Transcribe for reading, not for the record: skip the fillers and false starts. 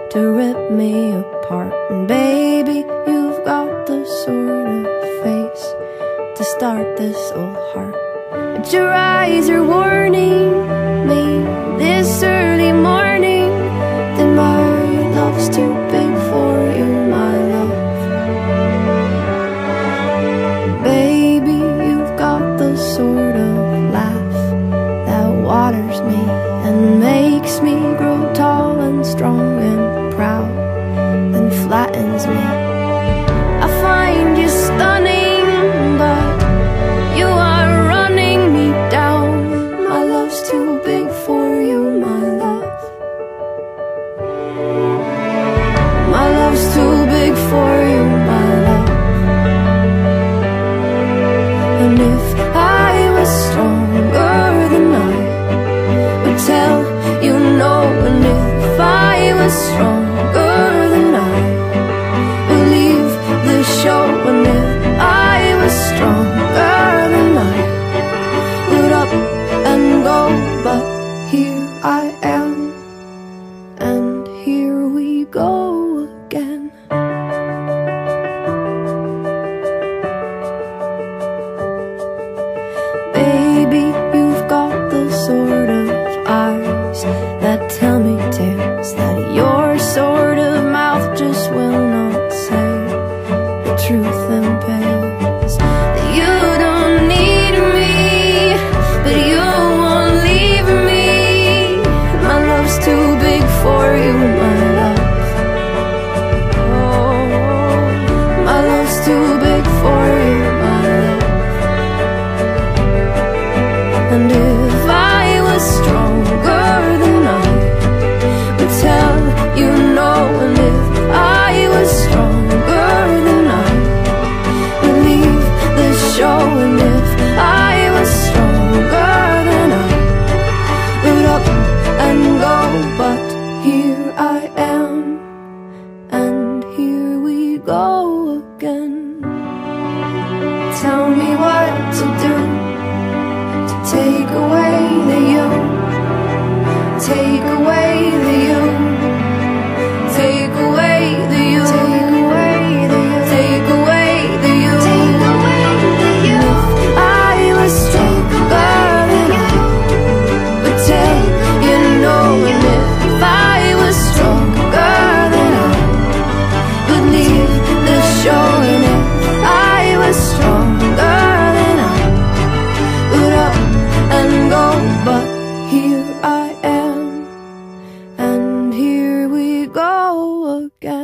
to rip me apart. And baby, you've got the sort of face to start this old heart. But your eyes are warning me this early morning that my love's too big for you, my love. Baby, you've got the sort of laugh that waters me and makes me grow tall and strong and proud, then flattens me. I find you stunning, but you are running me down. My love's too big for you, my love. My love's too big for you, my love. And if I was stronger than I would tell you no. And if I was stronger than I would leave the show. And if I was stronger than I would up and go. But here I am, and here we go again. Baby, you've got the sort of eyes that tell me tales that your sort of mouth just will not say. The truth impales that you don't need me, but you won't leave me. My love's too big for you, my love. Oh, my love's too big for you, my love. And if I was stronger than I would tell you no. And if I was stronger than I would leave the show. And if I was stronger than I would up and go. But here I am, and here we go again. Tell me what to do to take away the you, take away the you, take away the you, take away the you, take away the you, take away the you. If I was stronger than I would tell you no. And if I was stronger than I would leave the show. And if I was stronger than I would up and go. But here I am, and here we go again.